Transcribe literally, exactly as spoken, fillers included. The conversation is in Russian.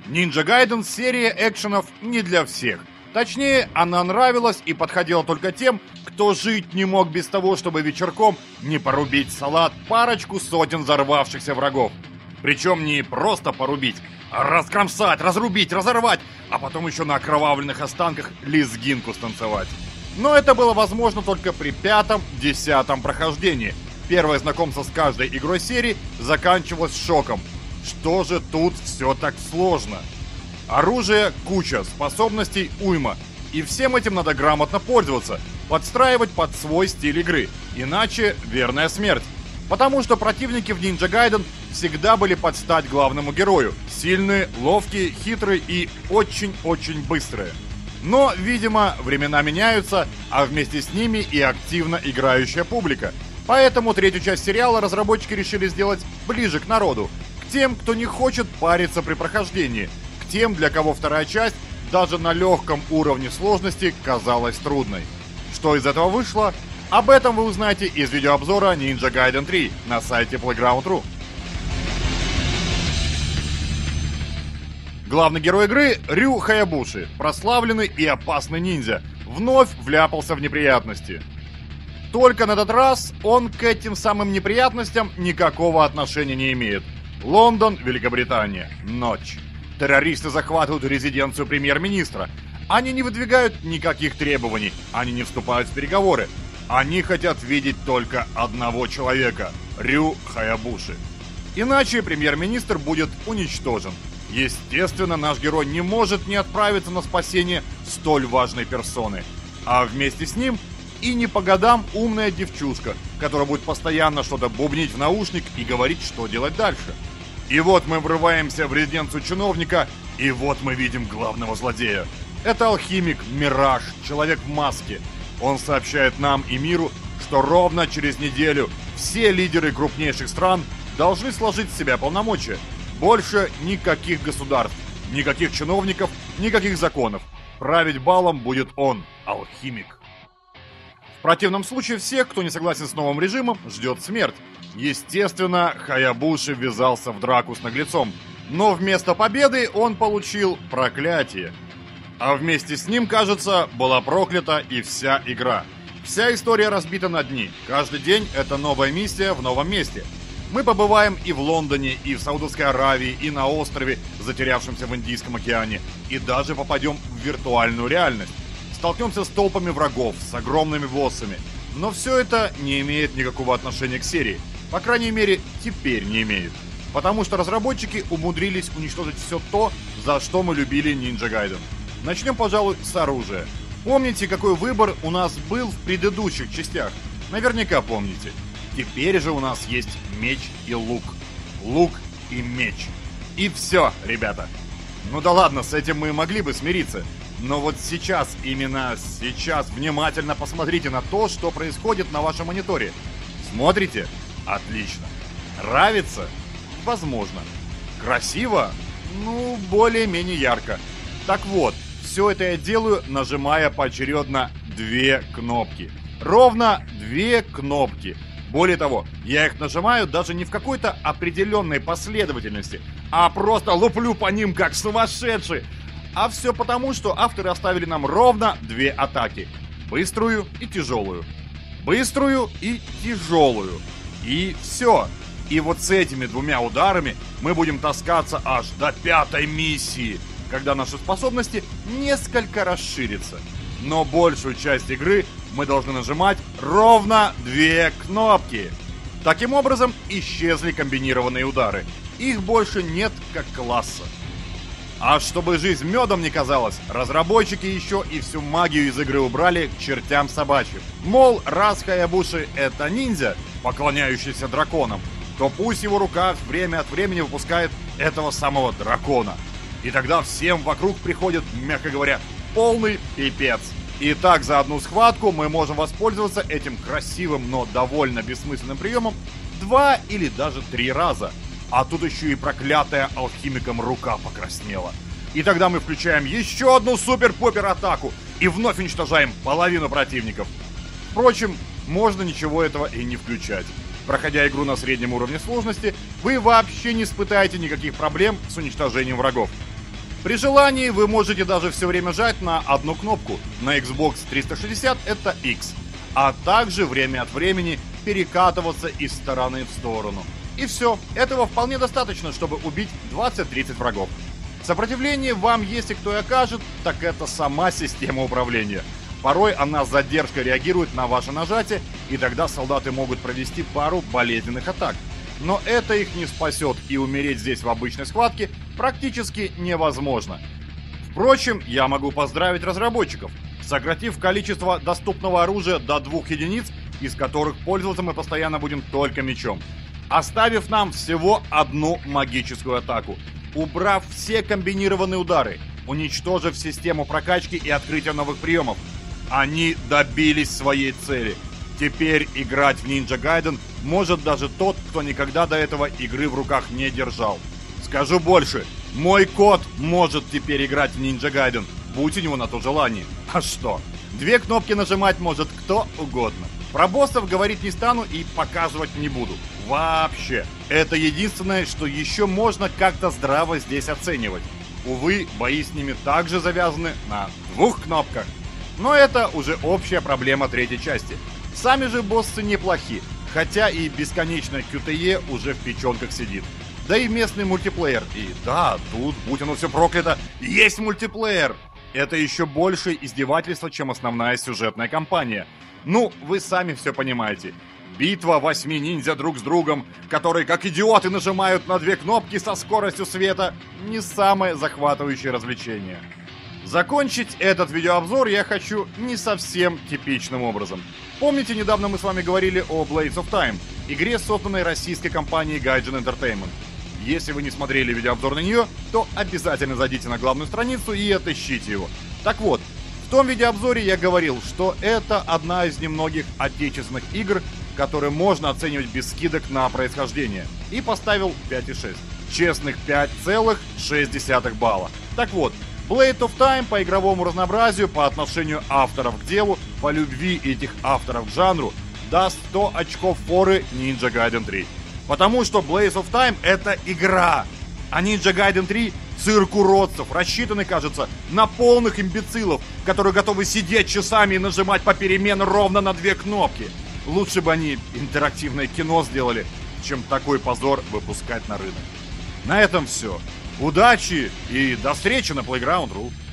Ninja Gaiden — серия экшенов не для всех. Точнее, она нравилась и подходила только тем, кто жить не мог без того, чтобы вечерком не порубить салат парочку сотен взорвавшихся врагов. Причем не просто порубить, а раскромсать, разрубить, разорвать, а потом еще на окровавленных останках лезгинку станцевать. Но это было возможно только при пятом-десятом прохождении. Первое знакомство с каждой игрой серии заканчивалось шоком. Что же тут все так сложно? Оружие куча, способностей уйма. И всем этим надо грамотно пользоваться, подстраивать под свой стиль игры. Иначе верная смерть. Потому что противники в Ninja Gaiden всегда были под стать главному герою. Сильные, ловкие, хитрые и очень-очень быстрые. Но, видимо, времена меняются, а вместе с ними и активно играющая публика. Поэтому третью часть сериала разработчики решили сделать ближе к народу. К тем, кто не хочет париться при прохождении. К тем, для кого вторая часть даже на легком уровне сложности казалась трудной. Что из этого вышло? Об этом вы узнаете из видеообзора Ninja Gaiden три на сайте Playground точка ру. Главный герой игры — Рю Хаябуши, прославленный и опасный ниндзя, вновь вляпался в неприятности. Только на этот раз он к этим самым неприятностям никакого отношения не имеет. Лондон, Великобритания. Ночь. Террористы захватывают резиденцию премьер-министра. Они не выдвигают никаких требований, они не вступают в переговоры. Они хотят видеть только одного человека — Рю Хаябуши. Иначе премьер-министр будет уничтожен. Естественно, наш герой не может не отправиться на спасение столь важной персоны. А вместе с ним и не по годам умная девчушка, которая будет постоянно что-то бубнить в наушник и говорить, что делать дальше. И вот мы врываемся в резиденцию чиновника, и вот мы видим главного злодея. Это алхимик Мираж, человек в маске. Он сообщает нам и миру, что ровно через неделю все лидеры крупнейших стран должны сложить с себя полномочия. Больше никаких государств, никаких чиновников, никаких законов. Править балом будет он, алхимик. В противном случае всех, кто не согласен с новым режимом, ждет смерть. Естественно, Хаябуши ввязался в драку с наглецом. Но вместо победы он получил проклятие. А вместе с ним, кажется, была проклята и вся игра. Вся история разбита на дни. Каждый день это новая миссия в новом месте. Мы побываем и в Лондоне, и в Саудовской Аравии, и на острове, затерявшемся в Индийском океане, и даже попадем в виртуальную реальность. Столкнемся с толпами врагов, с огромными боссами. Но все это не имеет никакого отношения к серии. По крайней мере, теперь не имеет. Потому что разработчики умудрились уничтожить все то, за что мы любили Ninja Gaiden. Начнем, пожалуй, с оружия. Помните, какой выбор у нас был в предыдущих частях? Наверняка помните. Теперь же у нас есть меч и лук. Лук и меч. И все, ребята. Ну да ладно, с этим мы могли бы смириться. Но вот сейчас, именно сейчас, внимательно посмотрите на то, что происходит на вашем мониторе. Смотрите? Отлично. Нравится? Возможно. Красиво? Ну, более-менее ярко. Так вот, все это я делаю, нажимая поочередно две кнопки. Ровно две кнопки. Более того, я их нажимаю даже не в какой-то определенной последовательности, а просто луплю по ним как сумасшедший. А все потому, что авторы оставили нам ровно две атаки. Быструю и тяжелую. Быструю и тяжелую. И все. И вот с этими двумя ударами мы будем таскаться аж до пятой миссии, когда наши способности несколько расширятся. Но большую часть игры мы должны нажимать ровно две кнопки. Таким образом, исчезли комбинированные удары. Их больше нет как класса. А чтобы жизнь медом не казалась, разработчики еще и всю магию из игры убрали к чертям собачьим. Мол, раз Хаябуши это ниндзя, поклоняющийся драконам, то пусть его рука время от времени выпускает этого самого дракона. И тогда всем вокруг приходит, мягко говоря, полный пипец. И так за одну схватку мы можем воспользоваться этим красивым, но довольно бессмысленным приемом два или даже три раза. А тут еще и проклятая алхимиком рука покраснела. И тогда мы включаем еще одну супер-попер-атаку и вновь уничтожаем половину противников. Впрочем, можно ничего этого и не включать. Проходя игру на среднем уровне сложности, вы вообще не испытаете никаких проблем с уничтожением врагов. При желании вы можете даже все время жать на одну кнопку. На Xbox триста шестьдесят это X. А также время от времени перекатываться из стороны в сторону. И все, этого вполне достаточно, чтобы убить двадцать-тридцать врагов. Сопротивление вам, если кто и окажет, так это сама система управления. Порой она с задержкой реагирует на ваше нажатие, и тогда солдаты могут провести пару болезненных атак. Но это их не спасет, и умереть здесь в обычной схватке практически невозможно. Впрочем, я могу поздравить разработчиков, сократив количество доступного оружия до двух единиц, из которых пользоваться мы постоянно будем только мечом, оставив нам всего одну магическую атаку, убрав все комбинированные удары, уничтожив систему прокачки и открытия новых приемов. Они добились своей цели. Теперь играть в Ninja Gaiden может даже тот, кто никогда до этого игры в руках не держал. Скажу больше, мой кот может теперь играть в Ninja Gaiden, будь у него на то желание. А что? Две кнопки нажимать может кто угодно. Про боссов говорить не стану и показывать не буду. Вообще. Это единственное, что еще можно как-то здраво здесь оценивать. Увы, бои с ними также завязаны на двух кнопках. Но это уже общая проблема третьей части. Сами же боссы неплохи, хотя и бесконечное кью ти и уже в печенках сидит. Да и местный мультиплеер. И да, тут, будь оно все проклято, есть мультиплеер. Это еще больше издевательство, чем основная сюжетная кампания. Ну, вы сами все понимаете. Битва восьми ниндзя друг с другом, которые как идиоты нажимают на две кнопки со скоростью света, не самое захватывающее развлечение. Закончить этот видеообзор я хочу не совсем типичным образом. Помните, недавно мы с вами говорили о Blades of Time, игре, созданной российской компанией Gaijin Entertainment. Если вы не смотрели видеообзор на нее, то обязательно зайдите на главную страницу и отыщите его. Так вот, в том видеообзоре я говорил, что это одна из немногих отечественных игр, которые можно оценивать без скидок на происхождение. И поставил пять и шесть. Честных пять целых шесть десятых балла. Так вот, Blades of Time по игровому разнообразию, по отношению авторов к делу, по любви этих авторов к жанру, даст сто очков форы Ninja Gaiden три. Потому что Blades of Time это игра, а Ninja Gaiden три цирк уродцев, рассчитанный, кажется, на полных имбецилов, которые готовы сидеть часами и нажимать попеременно ровно на две кнопки. Лучше бы они интерактивное кино сделали, чем такой позор выпускать на рынок. На этом все. Удачи и до встречи на Playground точка ру.